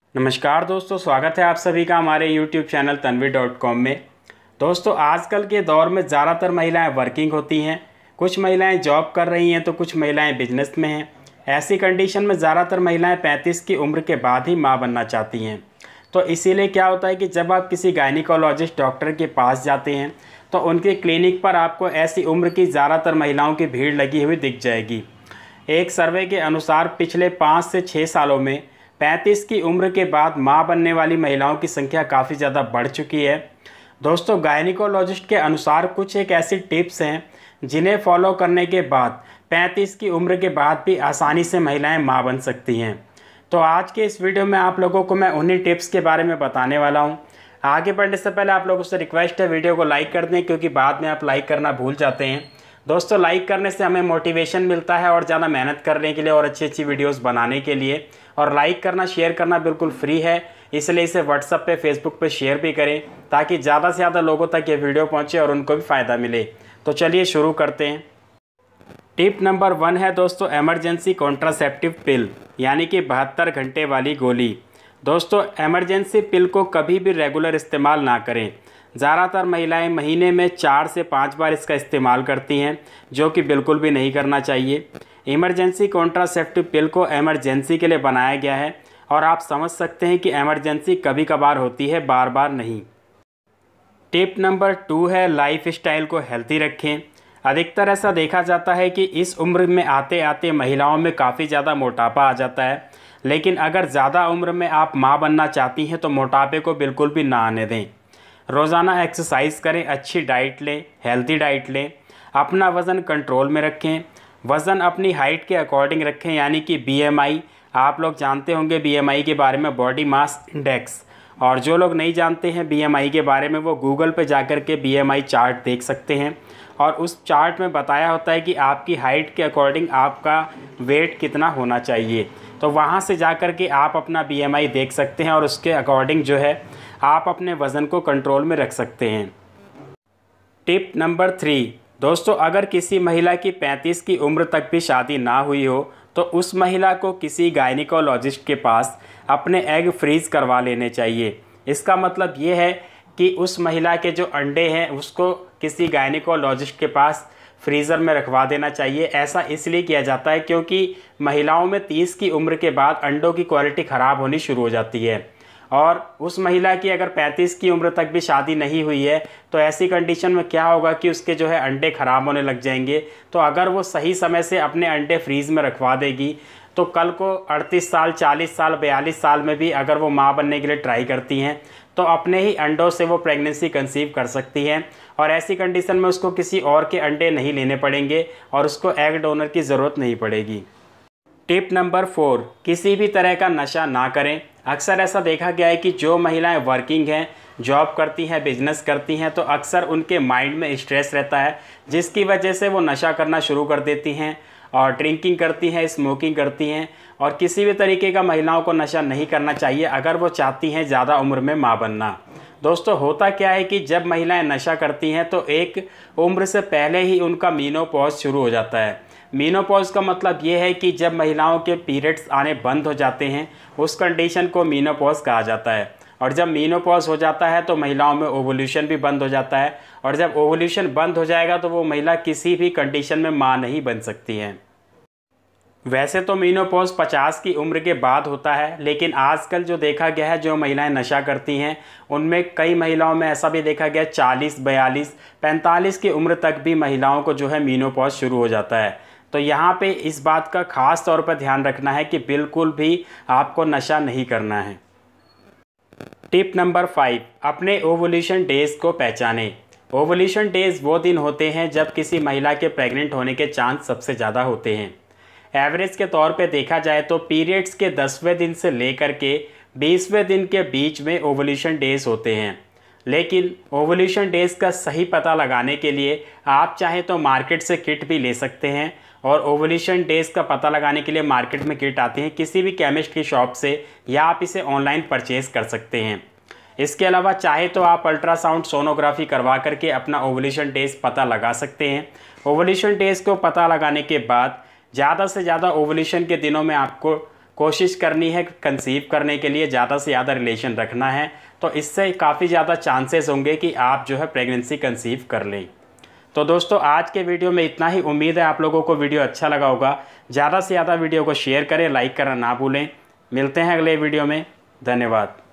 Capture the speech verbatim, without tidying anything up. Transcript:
नमस्कार दोस्तों, स्वागत है आप सभी का हमारे YouTube channel Tanvi dot com में। दोस्तों, आजकल के दौर में ज़्यादातर महिलाएं वर्किंग होती हैं। कुछ महिलाएं जॉब कर रही हैं तो कुछ महिलाएं बिजनेस में हैं। ऐसी कंडीशन में ज़्यादातर महिलाएं पैंतीस की उम्र के बाद ही मां बनना चाहती हैं। तो इसीलिए क्या होता है कि जब आप किसी गायनिकोलॉजिस्ट डॉक्टर के पास जाते हैं तो उनके क्लिनिक पर आपको ऐसी उम्र की ज़्यादातर महिलाओं की भीड़ लगी हुई दिख जाएगी। एक सर्वे के अनुसार पिछले पाँच से छः सालों में पैंतीस की उम्र के बाद मां बनने वाली महिलाओं की संख्या काफ़ी ज़्यादा बढ़ चुकी है। दोस्तों, गायनिकोलॉजिस्ट के अनुसार कुछ एक ऐसी टिप्स हैं जिन्हें फॉलो करने के बाद पैंतीस की उम्र के बाद भी आसानी से महिलाएं मां बन सकती हैं। तो आज के इस वीडियो में आप लोगों को मैं उन्हीं टिप्स के बारे में बताने वाला हूं। आगे बढ़ने से पहले आप लोगों से रिक्वेस्ट है, वीडियो को लाइक कर दें, क्योंकि बाद में आप लाइक करना भूल जाते हैं। दोस्तों, लाइक करने से हमें मोटिवेशन मिलता है और ज़्यादा मेहनत करने के लिए और अच्छी अच्छी वीडियोस बनाने के लिए। और लाइक करना, शेयर करना बिल्कुल फ्री है, इसलिए इसे व्हाट्सएप पे, फेसबुक पे शेयर भी करें ताकि ज़्यादा से ज़्यादा लोगों तक ये वीडियो पहुँचे और उनको भी फ़ायदा मिले। तो चलिए शुरू करते हैं। टिप नंबर वन है दोस्तों, इमरजेंसी कॉन्ट्रासेप्टिव पिल, यानी कि बहत्तर घंटे वाली गोली। दोस्तों, इमरजेंसी पिल को कभी भी रेगुलर इस्तेमाल ना करें। ज़्यादातर महिलाएं महीने में चार से पाँच बार इसका इस्तेमाल करती हैं, जो कि बिल्कुल भी नहीं करना चाहिए। इमरजेंसी कॉन्ट्रासेप्टिव पिल को इमरजेंसी के लिए बनाया गया है और आप समझ सकते हैं कि इमरजेंसी कभी कभार होती है, बार बार नहीं। टिप नंबर टू है, लाइफ स्टाइल को हेल्थी रखें। अधिकतर ऐसा देखा जाता है कि इस उम्र में आते आते महिलाओं में काफ़ी ज़्यादा मोटापा आ जाता है, लेकिन अगर ज़्यादा उम्र में आप माँ बनना चाहती हैं तो मोटापे को बिल्कुल भी ना आने दें। रोज़ाना एक्सरसाइज करें, अच्छी डाइट लें, हेल्थी डाइट लें, अपना वज़न कंट्रोल में रखें। वज़न अपनी हाइट के अकॉर्डिंग रखें, यानी कि बीएमआई। आप लोग जानते होंगे बीएमआई के बारे में, बॉडी मास इंडेक्स। और जो लोग नहीं जानते हैं बीएमआई के बारे में, वो गूगल पे जाकर के बीएमआई चार्ट देख सकते हैं और उस चार्ट में बताया होता है कि आपकी हाइट के अकॉर्डिंग आपका वेट कितना होना चाहिए। तो वहाँ से जाकर के आप अपना बीएमआई देख सकते हैं और उसके अकॉर्डिंग जो है आप अपने वज़न को कंट्रोल में रख सकते हैं। टिप नंबर थ्री, दोस्तों, अगर किसी महिला की पैंतीस की उम्र तक भी शादी ना हुई हो तो उस महिला को किसी गायनिकोलॉजिस्ट के पास अपने एग फ्रीज करवा लेने चाहिए। इसका मतलब ये है कि उस महिला के जो अंडे हैं उसको किसी गायनिकोलॉजिस्ट के पास फ्रीज़र में रखवा देना चाहिए। ऐसा इसलिए किया जाता है क्योंकि महिलाओं में तीस की उम्र के बाद अंडों की क्वालिटी ख़राब होनी शुरू हो जाती है और उस महिला की अगर पैंतीस की उम्र तक भी शादी नहीं हुई है तो ऐसी कंडीशन में क्या होगा कि उसके जो है अंडे ख़राब होने लग जाएंगे। तो अगर वो सही समय से अपने अंडे फ्रीज़ में रखवा देगी तो कल को अड़तीस साल, चालीस साल, बयालीस साल में भी अगर वो माँ बनने के लिए ट्राई करती हैं तो अपने ही अंडों से वो प्रेगनेंसी कंसीव कर सकती हैं और ऐसी कंडीशन में उसको किसी और के अंडे नहीं लेने पड़ेंगे और उसको एग डोनर की ज़रूरत नहीं पड़ेगी। टिप नंबर फोर, किसी भी तरह का नशा ना करें। अक्सर ऐसा देखा गया है कि जो महिलाएं वर्किंग हैं, जॉब करती हैं, बिजनेस करती हैं, तो अक्सर उनके माइंड में स्ट्रेस रहता है, जिसकी वजह से वो नशा करना शुरू कर देती हैं और ड्रिंकिंग करती हैं, स्मोकिंग करती हैं। और किसी भी तरीके का महिलाओं को नशा नहीं करना चाहिए अगर वो चाहती हैं ज़्यादा उम्र में माँ बनना। दोस्तों, होता क्या है कि जब महिलाएं नशा करती हैं तो एक उम्र से पहले ही उनका मीनोपॉज शुरू हो जाता है। मीनोपॉज का मतलब ये है कि जब महिलाओं के पीरियड्स आने बंद हो जाते हैं उस कंडीशन को मीनोपॉज कहा जाता है। और जब मीनोपॉज हो जाता है तो महिलाओं में ओवुलेशन भी बंद हो जाता है और जब ओवुलेशन बंद हो जाएगा तो वो महिला किसी भी कंडीशन में माँ नहीं बन सकती है। वैसे तो मीनोपॉज पचास की उम्र के बाद होता है, लेकिन आजकल जो देखा गया है, जो महिलाएं नशा करती हैं उनमें कई महिलाओं में ऐसा भी देखा गया चालीस, बयालीस, पैंतालीस की उम्र तक भी महिलाओं को जो है मीनोपॉज शुरू हो जाता है। तो यहाँ पे इस बात का ख़ास तौर पर ध्यान रखना है कि बिल्कुल भी आपको नशा नहीं करना है। टिप नंबर फाइव, अपने ओवुलेशन डेज़ को पहचानें। ओवुलेशन डेज़ वो दिन होते हैं जब किसी महिला के प्रेग्नेंट होने के चांस सबसे ज़्यादा होते हैं। एवरेज के तौर पे देखा जाए तो पीरियड्स के दसवें दिन से लेकर के बीसवें दिन के बीच में ओवुलेशन डेज़ होते हैं। लेकिन ओवुलेशन डेज़ का सही पता लगाने के लिए आप चाहें तो मार्केट से किट भी ले सकते हैं और ओवुलेशन डेज़ का पता लगाने के लिए मार्केट में किट आती हैं किसी भी केमिस्ट की शॉप से, या आप इसे ऑनलाइन परचेज कर सकते हैं। इसके अलावा चाहे तो आप अल्ट्रासाउंड सोनोग्राफी करवा करके अपना ओवुलेशन डेज़ पता लगा सकते हैं। ओवुलेशन डेज़ को पता लगाने के बाद ज़्यादा से ज़्यादा ओवुलेशन के दिनों में आपको कोशिश करनी है कंसीव करने के लिए, ज़्यादा से ज़्यादा रिलेशन रखना है, तो इससे काफ़ी ज़्यादा चांसेस होंगे कि आप जो है प्रेगनेंसी कंसीव कर लें। तो दोस्तों आज के वीडियो में इतना ही। उम्मीद है आप लोगों को वीडियो अच्छा लगा होगा। ज़्यादा से ज़्यादा वीडियो को शेयर करें, लाइक करना ना भूलें। मिलते हैं अगले वीडियो में। धन्यवाद।